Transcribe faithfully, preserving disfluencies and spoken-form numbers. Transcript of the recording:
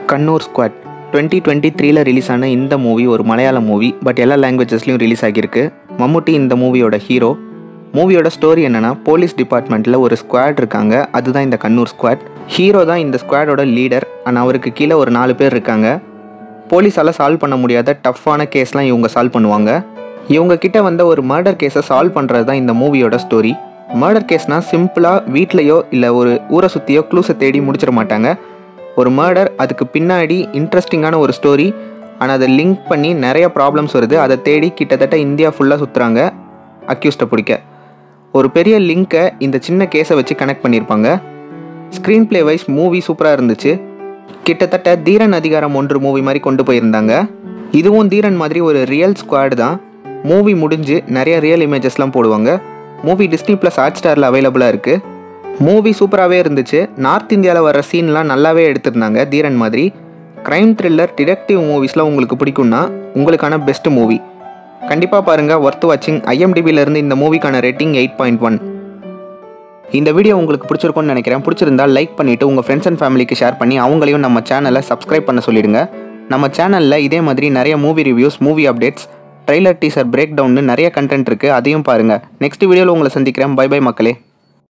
Kannur Squad twenty twenty-three ல release ஆன இந்த மூவி ஒரு மலையாள மூவி. பட் எல்லா லாங்குவேஜஸ்லையும் ரிலீஸ் ஆகியிருக்கு. மம்முட்டி இந்த மூவியோட ஹீரோ. மூவியோட ஸ்டோரி என்னென்னா, போலீஸ் டிபார்ட்மெண்ட்டில் ஒரு ஸ்குவாட் இருக்காங்க. அதுதான் இந்த கண்ணூர் ஸ்குவாட். ஹீரோ தான் இந்த ஸ்குவாடோட லீடர். ஆனால் அவருக்கு கீழே ஒரு நாலு பேர் இருக்காங்க. போலீஸால் சால்வ் பண்ண முடியாத டஃப்பான கேஸ்லாம் இவங்க சால்வ் பண்ணுவாங்க. இவங்க கிட்ட வந்த ஒரு மர்டர் கேஸை சால்வ் பண்ணுறது தான் இந்த மூவியோட ஸ்டோரி. மர்டர் கேஸ்னால் சிம்பிளாக வீட்லையோ இல்லை ஒரு ஊரை சுற்றியோ க்ளூஸை தேடி முடிச்சிட மாட்டாங்க. ஒரு மர்டர், அதுக்கு பின்னாடி இன்ட்ரெஸ்டிங்கான ஒரு ஸ்டோரி. ஆனால் அதை லிங்க் பண்ணி நிறைய ப்ராப்ளம்ஸ் வருது. அதை தேடி கிட்டத்தட்ட இந்தியா ஃபுல்லாக சுற்றுறாங்க அக்யூஸ்டை பிடிக்க. ஒரு பெரிய லிங்க்கை இந்த சின்ன கேஸை வச்சு கனெக்ட் பண்ணியிருப்பாங்க. ஸ்க்ரீன் பிளே வைஸ் மூவி சூப்பராக இருந்துச்சு. கிட்டத்தட்ட தீரன் அதிகாரம் ஒன்று மூவி மாதிரி கொண்டு போயிருந்தாங்க. இதுவும் தீரன் மாதிரி ஒரு ரியல் ஸ்குவாட் தான். மூவி முடிஞ்சு நிறைய ரியல் இமேஜஸ்லாம் போடுவாங்க. மூவி டிஸ்னி ப்ளஸ் ஹாட்ஸ்டாரில் அவைலபிளாக இருக்குது. மூவி சூப்பராகவே இருந்துச்சு. நார்த் இந்தியாவில் வர சீன்லாம் நல்லாவே எடுத்திருந்தாங்க. தீரன் மாதிரி க்ரைம் த்ரில்லர் டிடெக்டிவ் மூவிஸ்லாம் உங்களுக்கு பிடிக்கும்னா உங்களுக்கான பெஸ்ட் மூவி. கண்டிப்பாக பாருங்கள், ஒர்த் வாட்சிங். ஐஎம்டிபியிலேருந்து இந்த மூவிக்கான ரேட்டிங் எயிட் பாயிண்ட் ஒன். இந்த வீடியோ உங்களுக்கு பிடிச்சிருக்கும்னு நினைக்கிறேன். பிடிச்சிருந்தால் லைக் பண்ணிவிட்டு உங்கள் ஃப்ரெண்ட்ஸ் அண்ட் ஃபேமிலிக்கு ஷேர் பண்ணி அவங்களையும் நம்ம சேனலை சப்ஸ்கிரைப் பண்ண சொல்லிடுங்க. நம்ம சேனலில் இதே மாதிரி நிறைய movie reviews, movie updates, trailer, teaser, break டவுன்னு நிறைய கண்டென்ட் இருக்குது. அதையும் பாருங்கள். நெக்ஸ்ட் வீடியோவில் உங்களை சந்திக்கிறேன். பை பை மக்களே.